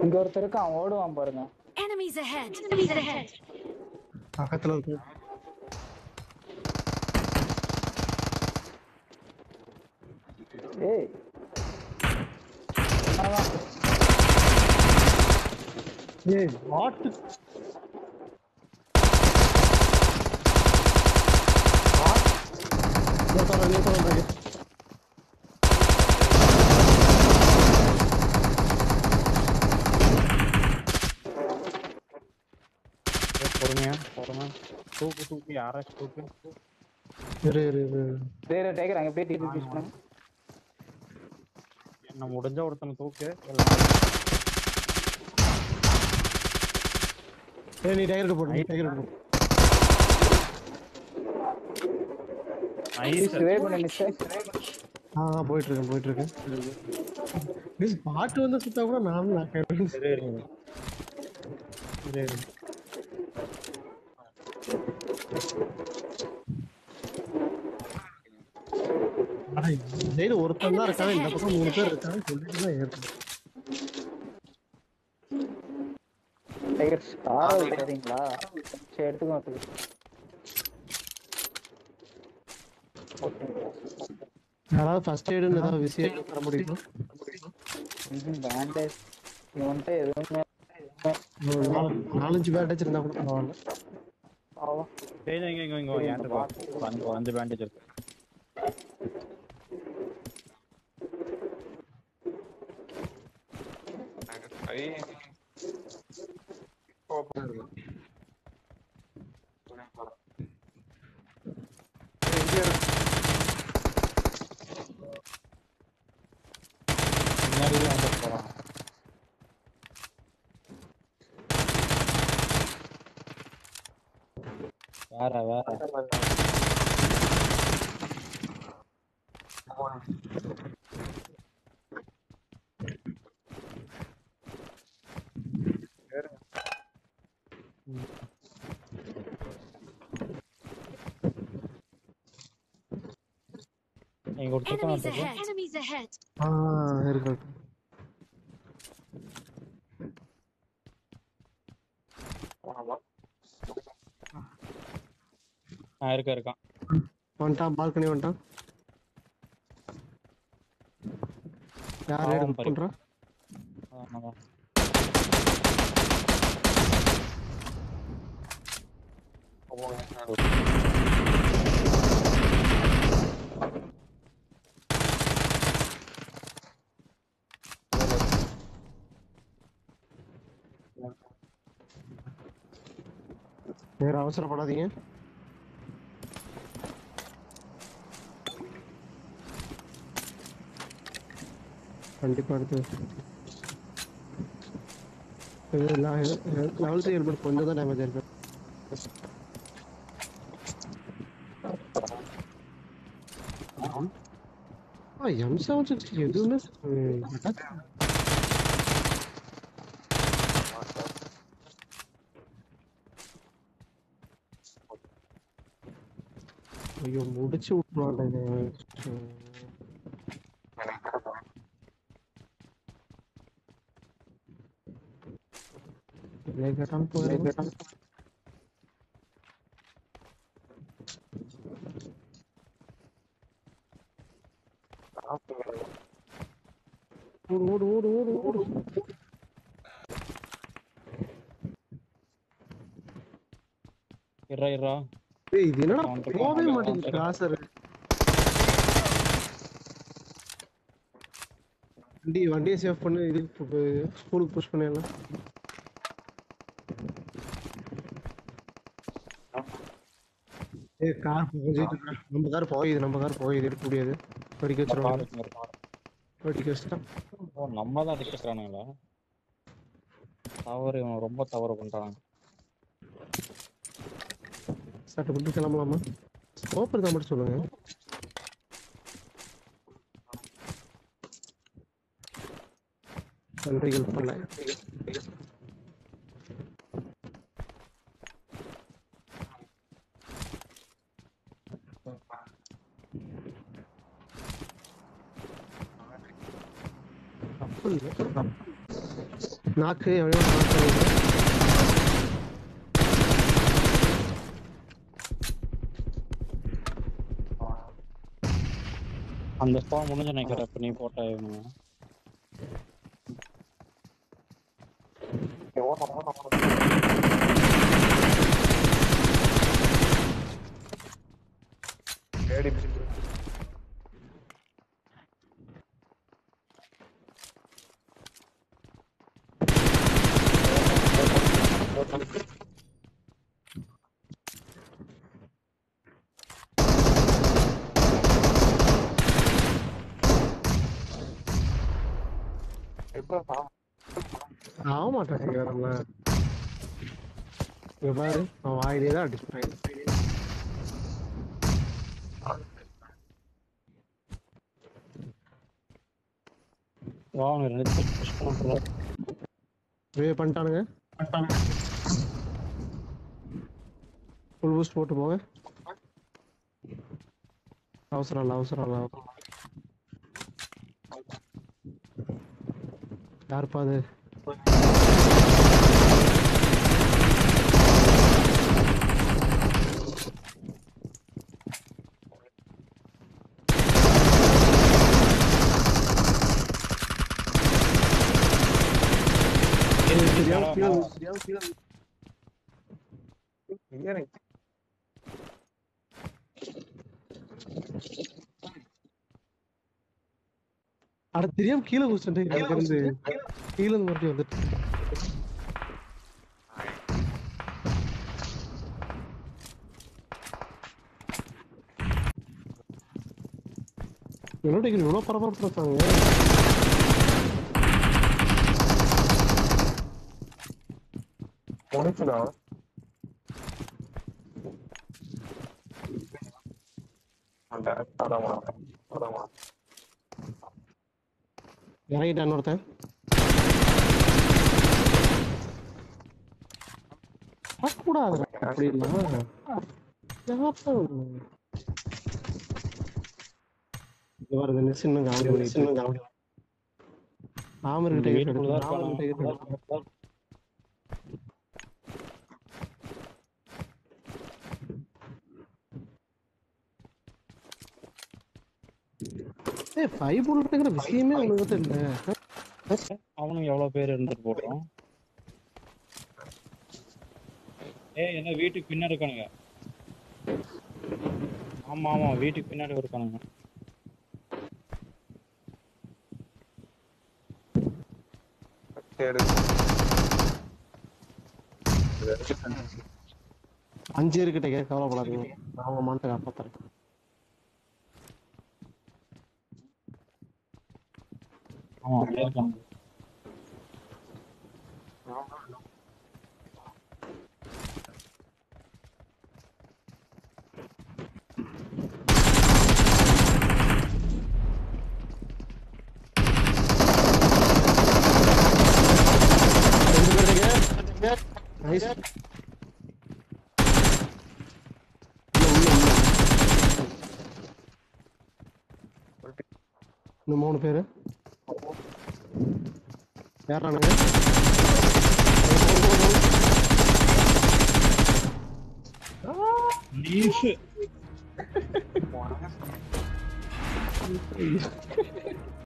இங்க ஒருத்தர் இருக்கான் ஓடுவான் பாருங்க. Enemies ahead. Enemies ahead. பக்கத்துல இருக்கு. ஏய் அதான் ஏய் வாட் பொறுமையா தூக்கு யாராச்சும் தூக்கு. வேற டைகர் அங்க போய் டிபி யூஸ் பண்ணு. என்ன முடிஞ்ச ஒருத்தனை தூக்கு. ஏய் நீ டைகருக்கு போடு. ஐஸ் வேவ் பண்ணு மிஸ்டர். போயிட்டு இருக்கேன். மிஸ் பாட்டு வந்து சுத்தா கூட நான் கேட்றேன். சரி. ஒருத்தன் தான் இருக்காங்க, இந்த பக்கம் 3 பேர் இருக்காங்க சொல்லிட்டு தான் ஏறுறேன். டைகர் ஸ்டார் விடுறீங்களா? சரி எடுத்துக்கோ. யாராவது ஃபர்ஸ்ட் எய்டுன்னு ஏதாவது விஷயம் தர முடியுமா? பேண்டேஜ் இவன்ட்ட எதுவுமே 4-5 பேண்டேஜ் இருந்தா கூட பரவாயில்ல. இங்க ஏன்ட்டு 5 பேண்டேஜ் இருக்கு. வேற Enemies ahead. இருக்கு. இருக்கான். வந்துட்டான், பால்கனி வந்துட்டான். யார் எடுத்து பண்றா? வேற அவசரப்படாதீங்க. கண்டிப்பா அடுத்து லெவல் 3 ஹெல்மெட் கொஞ்சம் தான் டேமேஜ் இருக்கு. M760 எதுவுமே ஐயோ முடிச்சு விட்டுருவாங்க. ஓடு இருடா ஏய் இது என்னடா போவே மாட்டேங்குது கிராசர். வண்டியை சேவ் பண்ணு. இதுக்கு ஸ்கூலுக்கு புஷ் பண்ணிடலாம். ஏய் கார் போகுது. நம்ம கார் போகுது எடுக்க முடியாது. படிக்க வச்சிட்டான். நம்ம தான் அடிக்கிறானுங்களா? தவறு, இவன் ரொம்ப தவறு பண்றாங்க. சட்டை போட்டு கிளம்பலாமா? ஸ்கோப் இருந்தா மட்டும் சொல்லுங்க. நன்றிகள் பண்ணல. நாக்கு எவ்வளோ நாக்கு அந்த ஸ்பான் முடிஞ்ச நினைக்கிறேன். இப்ப நீ போட்டா இவனுங்க. ஆக மாட்டேன் நம்ம இங்க பாரு அவன் வாயிலே தான் அடிச்சுட்டான். அவனுங்க 2 பேர் புஷ் பண்றாங்க. பண்ணிட்டானுங்க. ஃபுல் பூஸ்ட் போட்டு போங்க. அவசரம் இல்லை. யாருப்பா அது? அட தெரியாம கீழே குதிச்சுட்டேன். இருந்து கீழே இருந்து மறுபடியும் வந்துட்டு என்னோட இவ்வளவு பரபரப்பு இருக்காங்க. இறங்கிட்டான் ஒருத்தன். கூடாது அப்படி வருது. சின்ன காமெடி விஷயமே அவனுக்கு இல்ல. அவனும் எவ்வளவு பேர் இருந்துட்டு போட்டோம். என்ன வீட்டுக்கு பின்னாடி இருக்கானுங்க. ஆமா வீட்டுக்கு பின்னாடி இருக்கானுங்க. அஞ்சு இருக்கிட்ட கவலைப்படாதீங்க. அவங்க மாட்ட காப்பாத்துறேன். Nice. இன்னும் 3 பேரு யாரானுங்க? லீஃப்